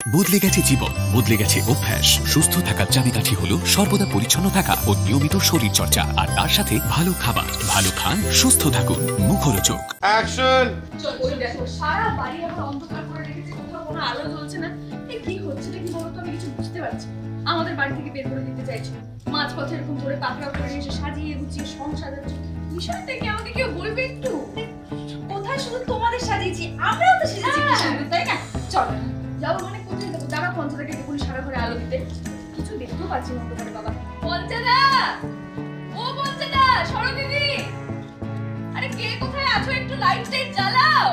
বদলে গেছে জীবন, বদলে গেছে অভ্যাস। সুস্থ থাকার চাবিকাঠি হলো সর্বদা পরিচ্ছন্ন থাকা ও নিয়মিত শরীর চর্চা, আর তার সাথে ভালো খাবার। ভালো খান, সুস্থ থাকুন, মুখরোচক। অ্যাকশন। ওই দেখো সারা বাড়ি এখন অন্ধকার করে রেখেছে, কোথাও কোনো আলো জ্বলছে না। এই কি হচ্ছে কি বলতো, আমি কিছু বুঝতে পারছি। আমাদের বাড়ি থেকে বের করে দিতে চাইছো, মাঝপথে এরকম ধরে পাকড়াও করে এসে সাজিয়ে গুছিয়ে সংসার যাচ্ছে। বিষয়টা কি আমাকে কেউ বলবে একটু? কোথায় শুধু তোমাদের সাজিয়েছি, আমরাও তো সেজেছি কি সুন্দর, তাই না? চলো যাবো মানে কোথায় যাবো? দাঁড়া পঞ্চাদাকে দেখুন সারা ঘরে আলো দিতে, কিছু দেখতেও পাচ্ছি না অন্ধকারে। বাবা পঞ্চাদা, ও পঞ্চাদা, সরো দিদি, আরে কে কোথায় আছো? একটু লাইট টাইট জ্বালাও।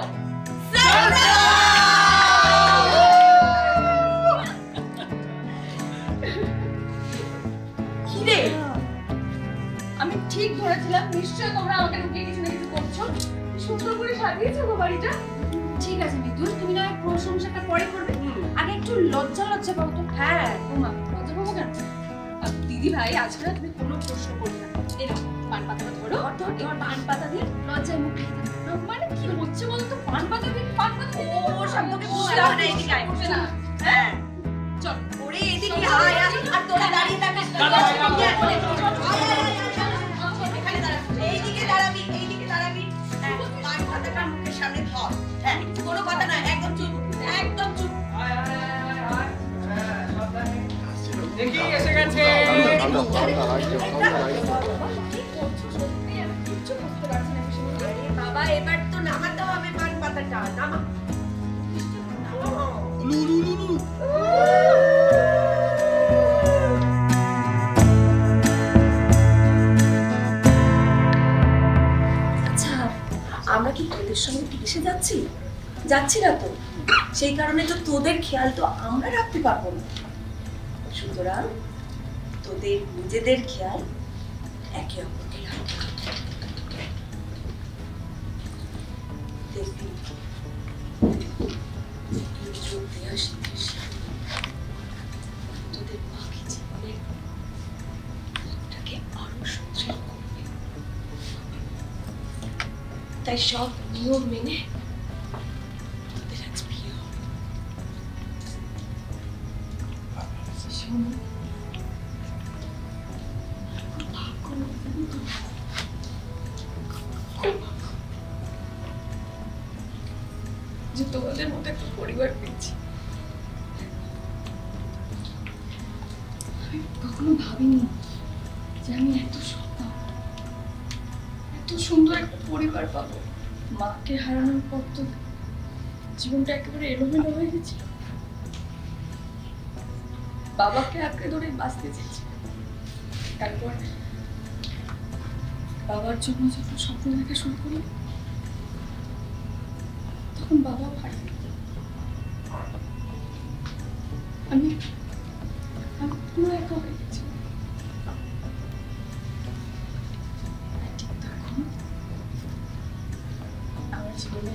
কি রে, আমি ঠিক ধরেছিলাম নিশ্চয় তোমরা আমাকে লুকিয়ে কিছু না কিছু করছো। সুন্দর করে সাজিয়েছো গো বাড়িটা। ঠিক আছে বিদুর, তুমি না প্রশংসাটা পরে করবে, আগে একটু লজ্জা লজ্জা পাও তো। হ্যাঁ ওমা, লজ্জা পাবো কেন? দিদি ভাই আজকে তুমি কোনো প্রশ্ন করবে না। এরকম পান পাতাটা ধরো, তোমার পান পাতা দিয়ে লজ্জায় মুখ ঢেকে দাও। মানে কি হচ্ছে বলো তো? পান পাতা দিয়ে পান পাতা, ও শব্দকে বুঝতে হবে না। এদিকে আয়, বুঝতে না। হ্যাঁ চল ওরে এদিকে আয়, আর তোরা দাঁড়িয়ে থাকিস না। এইদিকে দাঁড়াবি, এইদিকে দাঁড়াবি। পান পাতাটা মুখের সামনে ধর। হ্যাঁ কোনো কথা না, একদম চুপ, একদম চুপ। দেখি এসে গেছে। বাবা এবার তো নামাতে হবে পান পাতাটা, নামা। আচ্ছা আমরা কি তোদের সঙ্গে বিদেশে যাচ্ছি? যাচ্ছি না তো, সেই কারণে তো তোদের খেয়াল তো আমরা রাখতে পারবো না। সুতরাং তোদের নিজেদের খেয়াল একে অপরকে রাখতে হবে। দেখবি তোদের বাকি জীবনের পথটাকে আরো সুন্দর করবে। তাই সব নিয়ম মেনে তোদের আজ বিয়ে হবে। শোনো, যে তোমাদের মধ্যে একটা পরিবার পেয়েছি। আমি কখনো ভাবিনি যে আমি এত সন্তান, এত সুন্দর একটা পরিবার পাবো। মাকে হারানোর পর তো জীবনটা একেবারে এলোমেলো হয়ে গেছিল। বাবাকে আঁকড়ে ধরে বাঁচতে চেয়েছি। তারপর বাবার জন্য যখন স্বপ্ন দেখা শুরু করি, তখন বাবা হারিয়ে আমি পুরো একা হয়ে গেছি। ঠিক তখন আমার জীবনে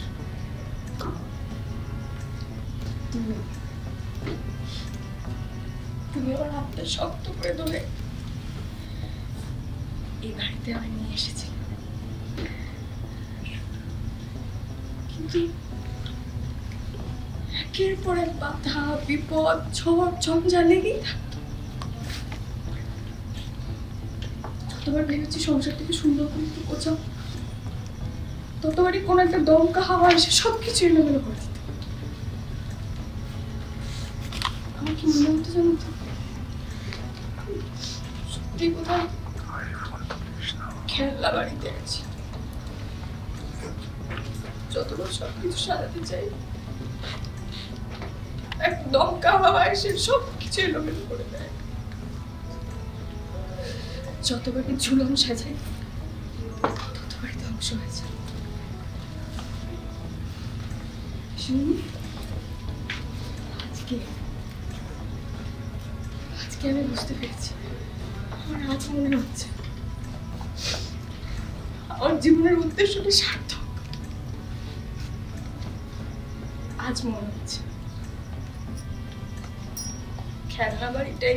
তুমি আমার হাতটা শক্ত করে ধরে এই বাড়িতে আমি নিয়ে এসেছিলাম। কিন্তু একের পর এক বাধা, বিপদ, ঝড় ঝঞ্ঝা লেগেই থাকতো। যতবার ভেবেছি সংসারটাকে সুন্দর করে একটু গোছাও, ততবারই কোনো একটা দমকা হাওয়া এসে সবকিছু এলোমেলো করে দিত। আমার কি মনে হতো জানো তো, সত্যি কোথায় খেলনা বাড়িতে আছি। যতবার সবকিছু সাজাতে চাই, এক দমকা হাওয়া এসে সবকিছু এলোমেলো করে দেয়। যতবারই ঝুলন সাজাই, ততবারই ধ্বংস হয়ে যায়। আজকে আমি বুঝতে পেরেছি, আমার আজ মনে হচ্ছে আমার জীবনের উদ্দেশ্যটা সার্থক। আজ মনে হচ্ছে খেলনা বাড়িটাই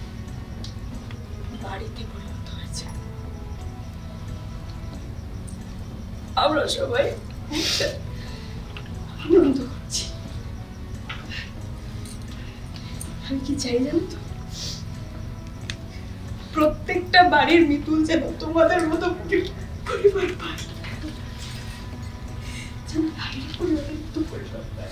বাড়িতে পরিণত হয়েছে। আমরা সবাই আনন্দ করছি। কি চাই জানো তো, প্রত্যেকটা বাড়ির মিতুল যেন তোমাদের মতো পরিবার পায়, যেন বাইরে পরিবারের মতো পরিবার পায়।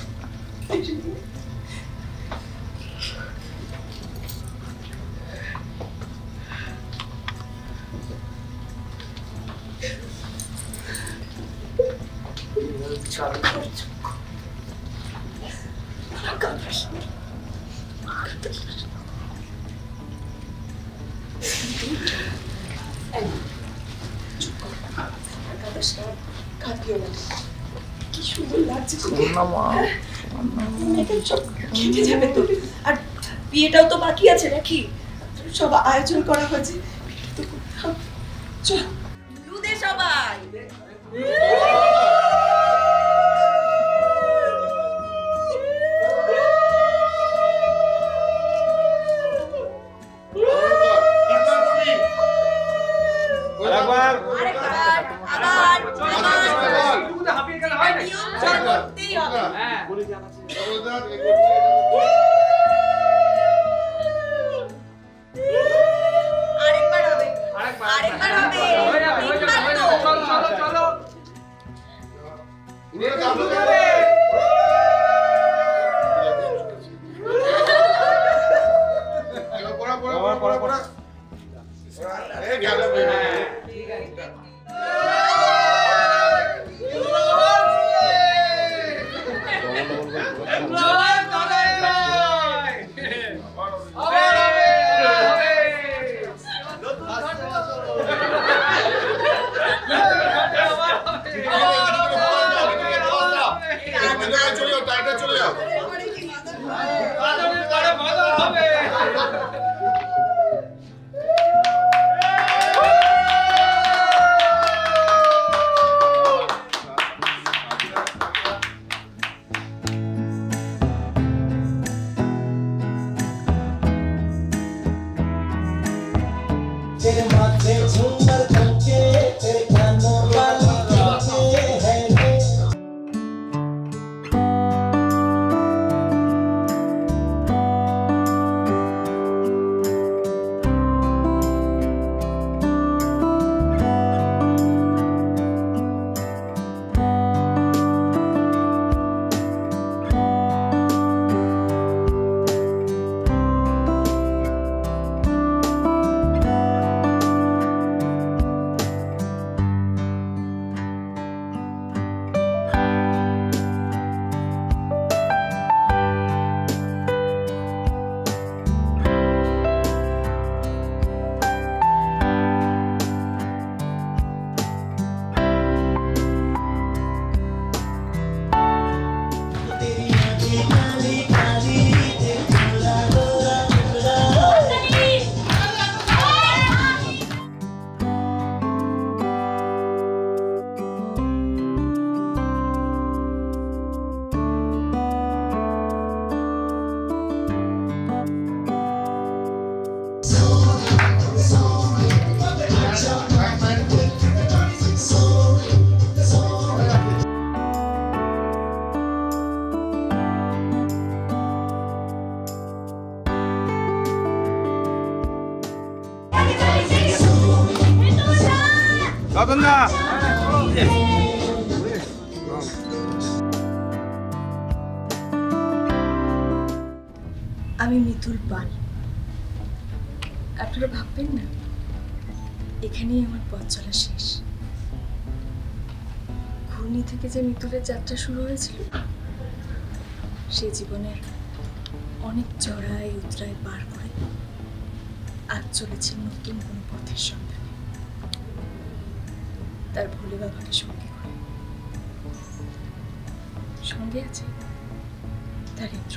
কি সুন্দর লাগছে, খেতে যাবে তো, আর বিয়েটাও তো বাকি আছে নাকি, সব আয়োজন করা হয়েছে, চল লুদে সবাই। আমি মিতুল পাল। আপনারা ভাববেন না এখানেই আমার পথ চলা শেষ। ঘূর্ণি থেকে যে মিতুলের যাত্রা শুরু হয়েছিল, সে জীবনের অনেক চড়াই উতরাই পার করে আজ চলেছে নতুন কোন পথের সন্ধানে, তার ভোলে বাবাকে সঙ্গে করে। সঙ্গে আছে তার ইন্দ্র।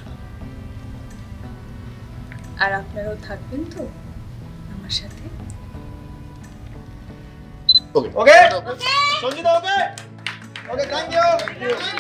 আর আপনারাও থাকবেন তো আমার সাথে? Okay okay Sanjita, okay okay, thank you.